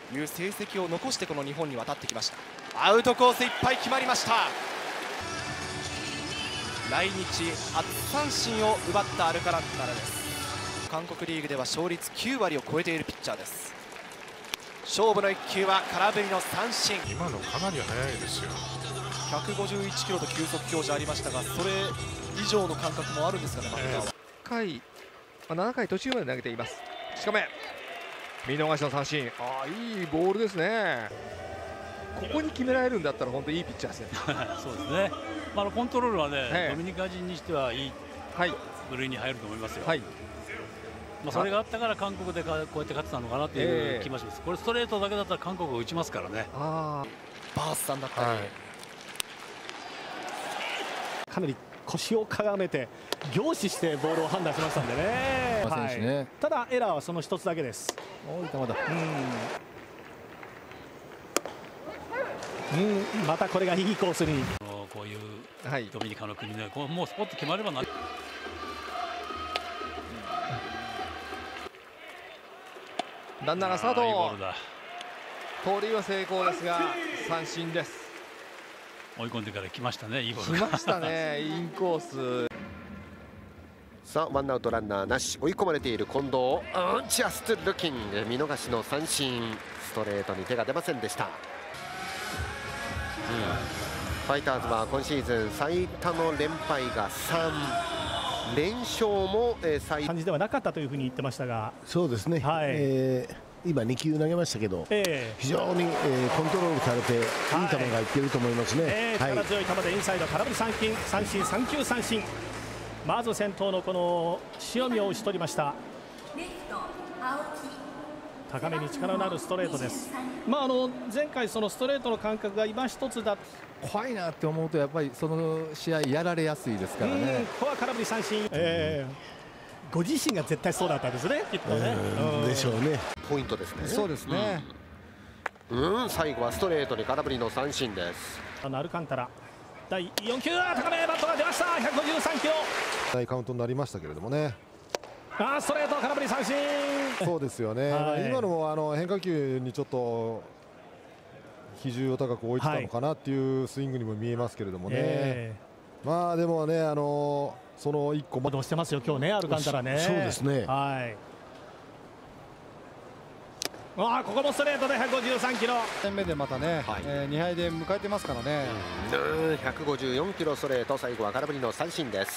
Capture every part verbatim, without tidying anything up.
いう成績を残してこの日本に渡ってきました。アウトコースいっぱい決まりました。来日初三振を奪ったアルカランタラです。韓国リーグでは勝率きゅうわりを超えているピッチャーです。勝負のいっきゅうは空振りの三振。 今のかなり速いですよ。 ひゃくごじゅういちキロと球速表示ありましたが、それ以上の感覚もあるんですかね、バッターは。 回、ななかい途中まで投げています。しかめ見逃しの三振。ああ、いいボールですね。ここに決められるんだったら本当にいいピッチャーですね。 そうですね。まあ、コントロールはね、 ええ、 ドミニカ人にしてはいい部類に入ると思いますよ。はい、まあそれがあったから韓国でこうやって勝ってたのかなという気もします。これストレートだけだったら韓国が打ちますからね。 あバースさんだったり、はい、 かなり腰をかがめて凝視してボールを判断しましたんでね。はい、ただエラーはその一つだけです。 多い球だ。 うん、うん、またこれがいいコースに。 こういうドミニカの国で、こうもうスポット決まればな。 ランナーがスタート。盗塁は成功ですが三振です。 追い込んでから来ましたね。いいボール来ましたね。インコース。 さあワンアウトランナーなし、追い込まれている近藤、ジャストルッキング、見逃しの三振。ストレートに手が出ませんでした。うん、ファイターズは今シーズン最多の連敗がさん、連勝も最感じではなかったというふうに言ってましたが、 そうですね、はい、えー、今にきゅう投げましたけど、えー、非常に、えー、コントロールされて、いい球がいっていると思いますね。 えー、力強い球でインサイド空振り三振、三振三球三振。まず先頭のこの塩見を打ち取りました。高めに力のあるストレートです。まあ、あの前回そのストレートの感覚が今一つだ、 怖いなって思うとやっぱりその試合やられやすいですからね。 ここは空振り三振、えー、ご自身が絶対そうだったんですね、きっとね。 でしょうね。 ポイントですね。 そうですね。 うん、うん、最後はストレートに空振りの三振です。 あのアルカンタラだいよん球、高めバットが出ました。ひゃくごじゅうさんキロ。 大カウントになりましたけれどもね。 あストレート空振り三振。 そうですよね、はい、今のもあの変化球にちょっと比重を高く置いてたのかなっていうスイングにも見えますけれどもね、えー、まあでもね、あのそのいっこもどうしてますよ今日ね、アルカンタラね。 そうですね、 はい、あここもストレートでひゃくごじゅうさんキロ。 戦目でまたね、はい、えー、にはいで迎えてますからね。 うん、ひゃくごじゅうよんキロストレート、最後は空振りの三振です。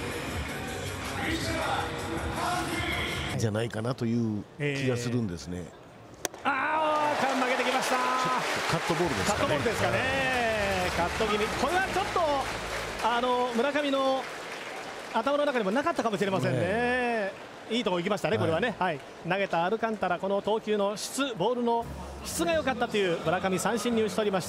じゃないかなという気がするんですね。 えー、ああ、投げてきました。 カットボールですかね。 カットボールですかね。カット気味。これはちょっとあの村上の頭の中にもなかったかもしれませんね。ね、いいところ行きましたね、これはね。はい、はい、投げたアルカンタラ、この投球の質、ボールの質が良かったという村上、三振に打ち取りました。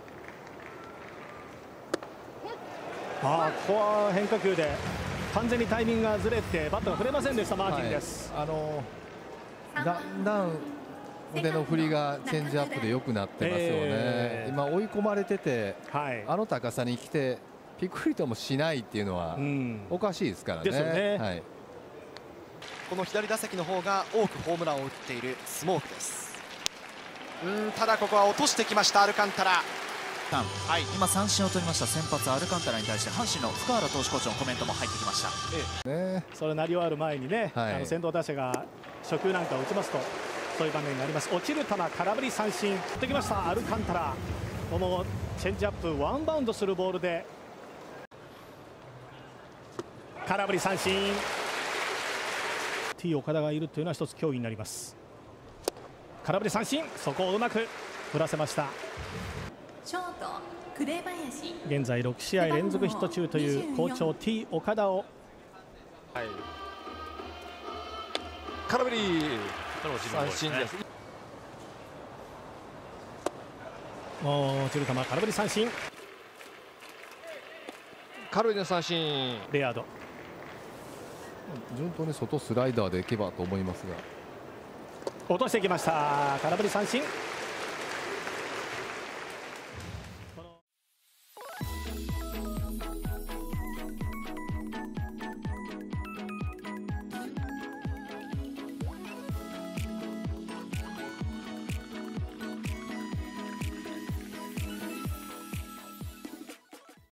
あここは変化球で完全にタイミングがずれてバットが振れませんでした。マーティンです、 はい、あのだんだん腕の振りがチェンジアップで良くなってますよね、えー、今追い込まれてて、はい、あの高さに来てピクリともしないっていうのはおかしいですからね。ですよね、はい、 この左打席の方が多くホームランを打っているスモークです。うん、ただここは落としてきましたアルカンタラ。 はい、今三振を取りました先発アルカンタラに対して阪神の福原投手コーチのコメントも入ってきました。 ええ、それ鳴り終わる前にね、はい、あの先頭打者が初球なんかを打ちますとそういう場面があります。落ちる球空振り三振打ってきましたアルカンタラ。このチェンジアップワンバウンドするボールで空振り三振。 T 岡田がいるというのは一つ脅威になります。空振り三振、そこをうまく振らせました。ショート紅林、現在ろく試合連続ヒット中という好調 T 岡田を、 はい、空振り三振です。 落ちる球空振り三振、 空振りの三振、 レアード順当に外スライダーでいけばと思いますが落としてきました。空振り三振。